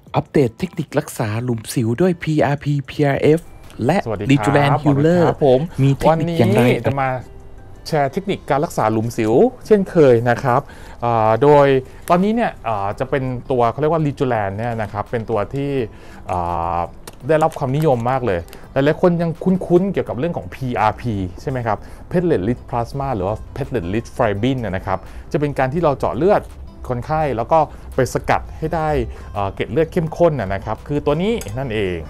อัปเดตเทคนิครักษาหลุมสิวด้วย PRP PRF และสวัสดี Rejuland ครับ Healer ผมมีเทคนิคอย่างไรวันนี้จะมาแชร์เทคนิคการรักษาหลุมสิวเช่นเคยนะครับโดยตอนนี้เนี่ยจะเป็นตัวเขาเรียกว่า Rejuland เนี่ยนะครับเป็นตัวที่ได้รับความนิยมมากเลยหลายๆคนยังคุ้นๆเกี่ยวกับเรื่องของ PRP ใช่ไหมครับ Platelet Rich Plasma หรือว่า Platelet Rich Fibrine นะครับจะเป็นการที่เราเจาะเลือดคนไข้แล้วก็ไปสกัดให้ได้เกล็ดเลือดเข้มข้นนะครับคือตัวนี้นั่นเอง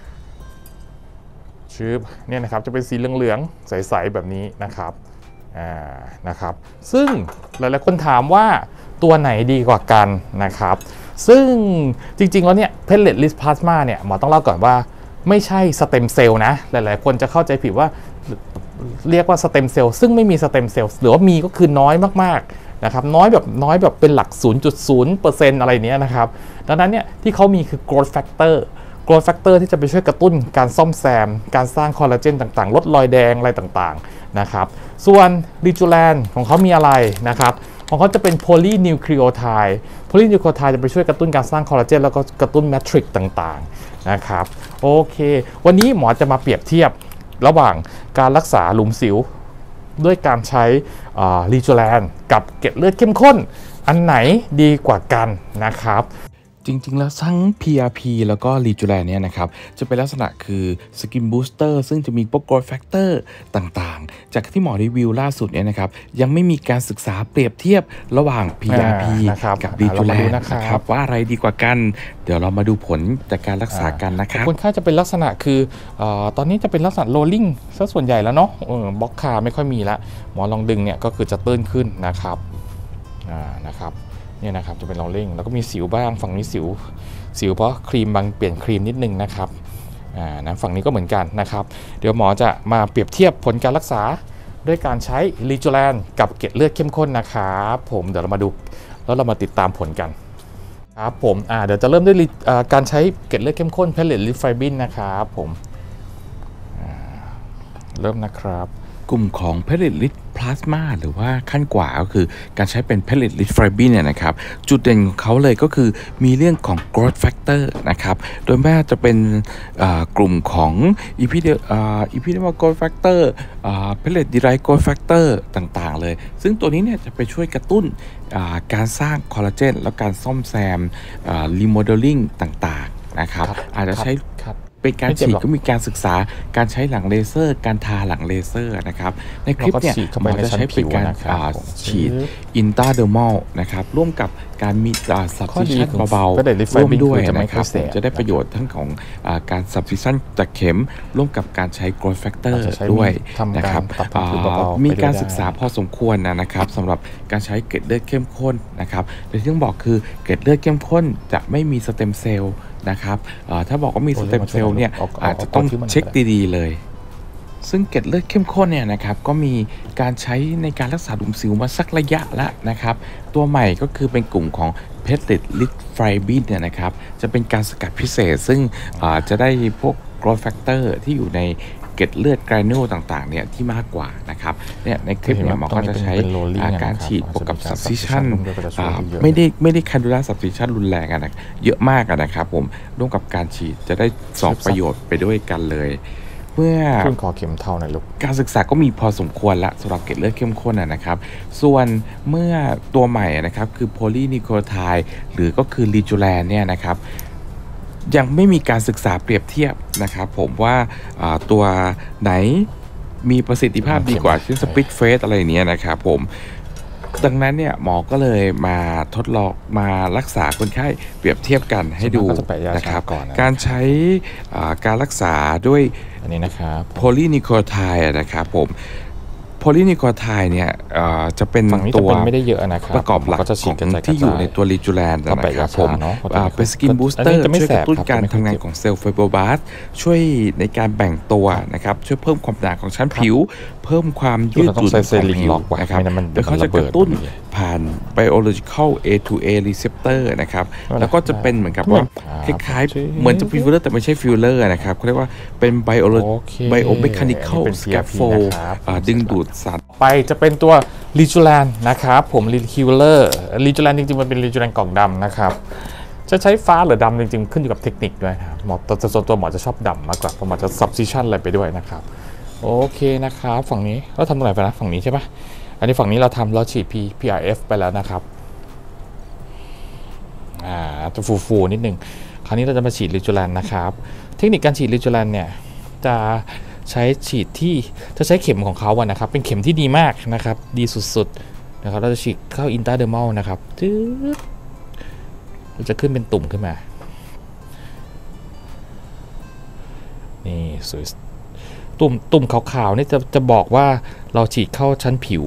ชื่อเนี่ยนะครับจะเป็นสีเหลืองๆใสๆแบบนี้นะครับนะครับซึ่งหลายๆคนถามว่าตัวไหนดีกว่ากันนะครับซึ่งจริงๆแล้วเนี่ย Platelet Rich Plasma เนี่ยหมอต้องเล่าก่อนว่าไม่ใช่สเต็มเซลล์นะหลายๆคนจะเข้าใจผิดว่าเรียกว่าสเต็มเซลล์ซึ่งไม่มีสเต็มเซลล์หรือว่ามีก็คือน้อยมากๆนะครับน้อยแบบเป็นหลัก 0.0% อะไรเนี้ยนะครับดังนั้นเนี่ยที่เขามีคือ growth factor ที่จะไปช่วยกระตุ้นการซ่อมแซมการสร้างคอลลาเจนต่างๆลดรอยแดงอะไรต่างๆนะครับส่วน Rejuland ของเขามีอะไรนะครับของเขาจะเป็น polynucleotide จะไปช่วยกระตุ้นการสร้างคอลลาเจนแล้วก็กระตุ้นแมทริกซ์ต่างๆนะครับโอเควันนี้หมอจะมาเปรียบเทียบระหว่างการรักษาหลุมสิวด้วยการใช้Rejuland กับเกล็ดเลือดเข้มข้นอันไหนดีกว่ากันนะครับจริงๆแล้วทั้ง PRP แล้วก็ Rejuland เนี่ยนะครับจะเป็นลักษณะคือ Skin Booster ซึ่งจะมีพวก Growth Factor ต่างๆจากที่หมอรีวิวล่าสุดเนี่ยนะครับยังไม่มีการศึกษาเปรียบเทียบระหว่าง PRP กับ Rejuland นะครับว่าอะไรดีกว่ากันเดี๋ยวเรามาดูผลจากการรักษากันนะครับคนไข้จะเป็นลักษณะคือตอนนี้จะเป็นลักษณะ rolling ซะส่วนใหญ่แล้วเนาะบล็อกขาไม่ค่อยมีละหมอลองดึงเนี่ยก็คือจะตื้นขึ้นนะครับนะครับเนี่ยนะครับจะเป็นrollingแล้วก็มีสิวบ้างฝั่งนี้สิวเพราะครีมบางเปลี่ยนครีมนิดนึงนะครับนะฝั่งนี้ก็เหมือนกันนะครับเดี๋ยวหมอจะมาเปรียบเทียบผลการรักษาด้วยการใช้ Rejuland กับเกล็ดเลือดเข้มข้นนะครับผมเดี๋ยวเรามาดูแล้วเรามาติดตามผลกันครับผมเดี๋ยวจะเริ่มด้วยการใช้เกล็ดเลือดเข้มข้น Platelet Rich Fibrine นะครับผมเริ่มนะครับกลุ่มของ Platelet Rich Plasma หรือว่าขั้นกว่าก็คือการใช้เป็น Platelet Rich Fibrine เนี่ยนะครับจุดเด่นของเขาเลยก็คือมีเรื่องของ Growth Factor นะครับโดยแม้จะเป็นกลุ่มของ Epidermal Growth Factor Platelet Derived Growth Factor ต่างๆเลยซึ่งตัวนี้เนี่ยจะไปช่วยกระตุ้นการสร้างคอลลาเจนและการซ่อมแซมremodeling ต่างๆนะครับอาจจะใช้เป็นการฉีดก็มีการศึกษาการใช้หลังเลเซอร์การทาหลังเลเซอร์นะครับในคลิปเนี่ยหมอจะใช้เป็นการฉีดอินตราเดอร์มัลนะครับร่วมกับการมีsubstitution เบาๆร่วมด้วยนะครับจะได้ประโยชน์ทั้งของการ substitution จากเข็มร่วมกับการใช้ growth factor ด้วยนะครับมีการศึกษาพอสมควรนะครับสำหรับการใช้เกล็ดเลือดเข้มข้นนะครับแต่ที่ต้องบอกคือเกล็ดเลือดเข้มข้นจะไม่มีสเต็มเซลล์นะครับถ้าบอกว่ามีสเต็มเซลล์เนี่ยอาจจะต้องเช็คดีๆเลยซึ่งเกล็ดเลือดเข้มข้นเนี่ยนะครับก็มีการใช้ในการรักษาหลุมสิวมาสักระยะแล้วนะครับตัวใหม่ก็คือเป็นกลุ่มของ Platelet Rich Fibrine เนี่ยนะครับจะเป็นการสกัดพิเศษซึ่งจะได้พวก growth factor ที่อยู่ในเกล็ดเลือดไกรนูต่างๆเนี่ยที่มากกว่านะครับเนี่ยในคลิปเนี่ยหมอก็จะใช้การฉีดบวกกับ substitution ไม่ได้ cannula substitution รุนแรงนะเยอะมากนะครับผมร่วมกับการฉีดจะได้สองประโยชน์ไปด้วยกันเลยเมื่อขึ้นคอเข็มเท่าไหนลูกการศึกษาก็มีพอสมควรละสำหรับเกล็ดเลือดเข้มข้นนะครับส่วนเมื่อตัวใหม่นะครับคือ polynucleotide หรือก็คือ Rejuland เนี่ยนะครับยังไม่มีการศึกษาเปรียบเทียบนะครับผมว่าตัวไหนมีประสิทธิภาพดีกว่าเช่นสปิทเฟสอะไรอย่างเนี้ยนะครับผมดังนั้นเนี่ยหมอก็เลยมาทดลองมารักษาคนไข้เปรียบเทียบกันให้ดูนะครับการใช้การรักษาด้วยอันนี้นะครับ polynucleotide นะครับผมpolynucleotide เนี่ยจะเป็นตัวประกอบหลักของที่อยู่ในตัว Rejuland นะครับผมเป็น Skin Booster ช่วยกระตุ้นการทำงานของเซลล์ไฟโบบลาสต์ช่วยในการแบ่งตัวนะครับช่วยเพิ่มความหนาของชั้นผิวเพิ่มความยืดหยุ่นของผิวนะครับโดยเขาจะกระตุ้นผ่าน biological A2A receptor นะครับแล้วก็จะเป็นเหมือนกับว่าคล้ายๆเหมือนจะฟิลเลอร์แต่ไม่ใช่ฟิลเลอร์นะครับเขาเรียกว่าเป็น biomechanical scaffold ดึงดูดสัตว์ไปจะเป็นตัว Rejuland นะครับผม Rejuland จริงๆมันเป็น Rejuland กล่องดำนะครับจะใช้ฟ้าหรือดำจริงๆขึ้นอยู่กับเทคนิคด้วยนะครับหมอส่วนตัวหมอจะชอบดำมากกว่าเพราะหมอจะ substitution อะไรไปด้วยนะครับโอเคนะครับฝั่งนี้เราทำตรงไหนไปนะฝั่งนี้ใช่ปะอันนี้ฝั่งนี้เราฉีด PRF ไปแล้วนะครับจะฟูนิดนึงคราวนี้เราจะมาฉีดลิจูแลนนะครับเทคนิคการฉีดลิจูแลนเนี่ยจะใช้ฉีดที่จะใช้เข็มของเขาอะนะครับเป็นเข็มที่ดีมากนะครับดีสุดๆนะครับเราจะฉีดเข้าอินตราเดอร์มัลนะครับมันจะขึ้นเป็นตุ่มขึ้นมานี่สวยตุ่มขาวๆนี่จะบอกว่าเราฉีดเข้าชั้นผิว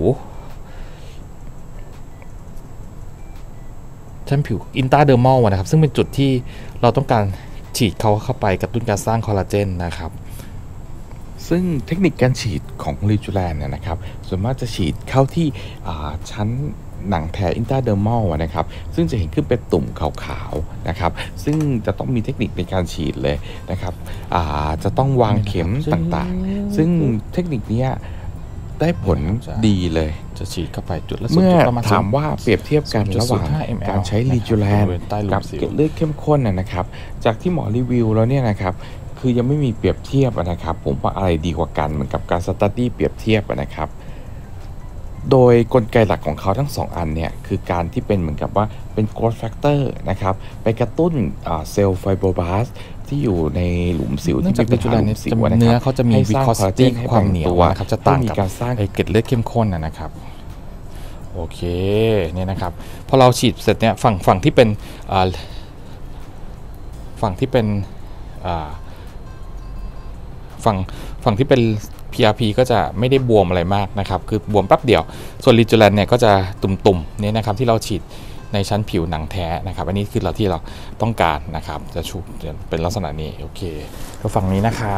อินตราเดอร์มัลนะครับซึ่งเป็นจุดที่เราต้องการฉีดเข้าไปกระตุ้นการสร้างคอลลาเจนนะครับซึ่งเทคนิคการฉีดของลิจูแลนเนี่ยนะครับส่วนมากจะฉีดเข้าที่ชั้นหนังแท้อินตราเดอร์มัลนะครับซึ่งจะเห็นขึ้นเป็นตุ่มขาวๆนะครับซึ่งจะต้องมีเทคนิคในการฉีดเลยนะครับจะต้องวางเข็มต่างๆซึ่งเทคนิคนี้ได้ผลดีเลยจะฉีดเข้าไปจุดละเมื่อถามว่าเปรียบเทียบกันระหว่างการใช้ลิจูแลนกับเกล็ดเลือดเข้มข้นนะครับจากที่หมอรีวิวแล้วเนี่ยนะครับคือยังไม่มีเปรียบเทียบนะครับผมว่าอะไรดีกว่ากันเหมือนกับการสตั๊ดดี้เปรียบเทียบนะครับโดยกลไกหลักของเขาทั้ง2อันเนี่ยคือการที่เป็นเหมือนกับว่าเป็น growth factor นะครับไปกระตุ้นเซลล์ไฟโบรบลาสต์ที่อยู่ในหลุมสิวที่เป็นจุดนี้เนื้อเขาจะมีวิคอสตี้ความเหนียวนะครับจะต่างกับการสร้างเกล็ดเลือดเข้มข้นนะครับโอเคเนี่ยนะครับพอเราฉีดเสร็จเนี่ยฝั่งที่เป็นฝั่งที่เป็น PRP ก็จะไม่ได้บวมอะไรมากนะครับคือบวมแป๊บเดียวส่วนลิจูแลนเนี่ยก็จะตุ่มๆเนี่ยนะครับที่เราฉีดในชั้นผิวหนังแท้นะครับอันนี้คือที่เราต้องการนะครับจะเป็นลักษณะนี้โอเคแล้วฝั่งนี้นะคะ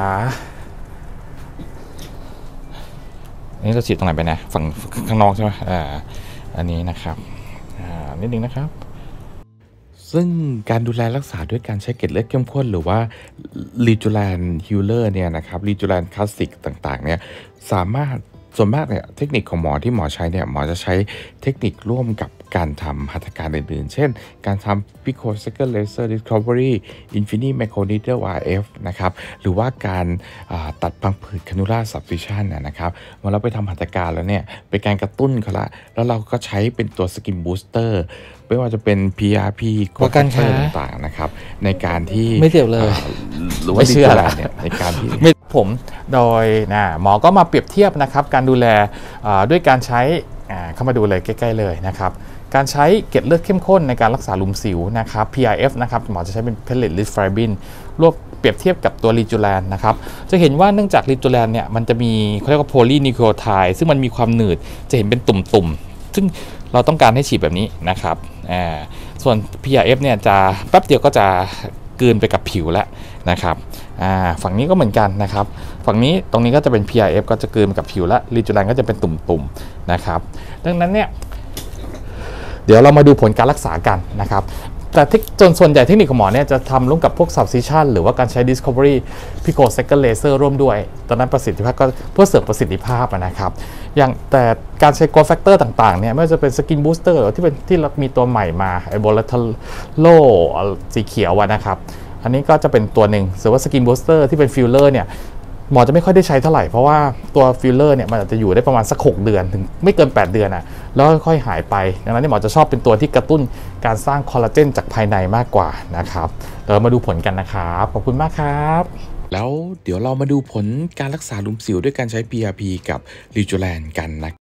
อันนี้เราฉีดตรงไหนไปนะฝั่งข้างนอกใช่ไหมอันนี้นะครับนิดนึงนะครับซึ่งการดูแลรักษาด้วยการใช้เกล็ดเลือดเข้มข้นหรือว่าลิจูแลนฮิลเลอร์เนี่ยนะครับลิจูแลนคลาสสิกต่างๆเนี่ยสามารถส่วนมากเนี่ยเทคนิคของหมอที่หมอใช้เนี่ยหมอจะใช้เทคนิคร่วมกับการทำหัตถการอื่นๆเช่นการทำ Picosecal Laser Discovery Infinite Microneedle RF นะครับหรือว่าการตัดพังผืด Cannula Substitution นะครับเมื่อเราไปทำหัตถการแล้วเนี่ยเป็นการกระตุ้นเขาละแล้วเราก็ใช้เป็นตัว Skin Booster ไม่ว่าจะเป็น PRP ก็การค้าต่างๆนะครับในการที่ไม่เสียวเลยหรือว่าลิจูแลนเนี่ยในการที่ผมโดยหมอก็มาเปรียบเทียบนะครับการดูแลด้วยการใช้เข้ามาดูเลยใกล้ๆเลยนะครับการใช้เกล็ดเลือดเข้มข้นในการรักษาหลุมสิวนะครับ PRF นะครับหมอจะใช้เป็น pellet rich fibril รวบเปรียบเทียบกับตัวลิจูแลนนะครับจะเห็นว่าเนื่องจากลิจูแลนเนี่ยมันจะมีเขาเรียกว่า polynucleotide ซึ่งมันมีความหนืดจะเห็นเป็นตุ่มๆซึ่งเราต้องการให้ฉีดแบบนี้นะครับส่วน PRF เนี่ยจะแป๊บเดียวก็จะกลืนไปกับผิวแล้วนะครับฝั่งนี้ก็เหมือนกันนะครับฝั่งนี้ตรงนี้ก็จะเป็น PRF ก็จะกลืนกับผิวและลิจูแลนก็จะเป็นตุ่มๆนะครับดังนั้นเนี่ยเดี๋ยวเรามาดูผลการรักษากันนะครับแต่ส่วนใหญ่เทคนิคของหมอเนี่ยจะทำร่วมกับพวก substitution หรือว่าการใช้ discovery picosecal laser ร่วมด้วยตอนนั้นประสิทธิภาพก็เพื่อเสริมประสิทธิภาพนะครับอย่างแต่การใช้ growth factor ต่างๆเนี่ยไม่ว่าจะเป็น skin booster หรือที่เรามีตัวใหม่มาไอ้ volatile สีเขียวนะครับอันนี้ก็จะเป็นตัวหนึ่งส่วนว่า skin booster ที่เป็น filler เนี่ยหมอจะไม่ค่อยได้ใช้เท่าไหร่เพราะว่าตัวฟิลเลอร์เนี่ยมันอาจจะอยู่ได้ประมาณสัก6 เดือนถึงไม่เกิน8 เดือนแล้วค่อยหายไปดังนั้นหมอจะชอบเป็นตัวที่กระตุ้นการสร้างคอลลาเจนจากภายในมากกว่านะครับเรามาดูผลกันนะครับขอบคุณมากครับแล้วเดี๋ยวเรามาดูผลการรักษาหลุมสิวด้วยการใช้ PRP กับลิจูแลนกันนะ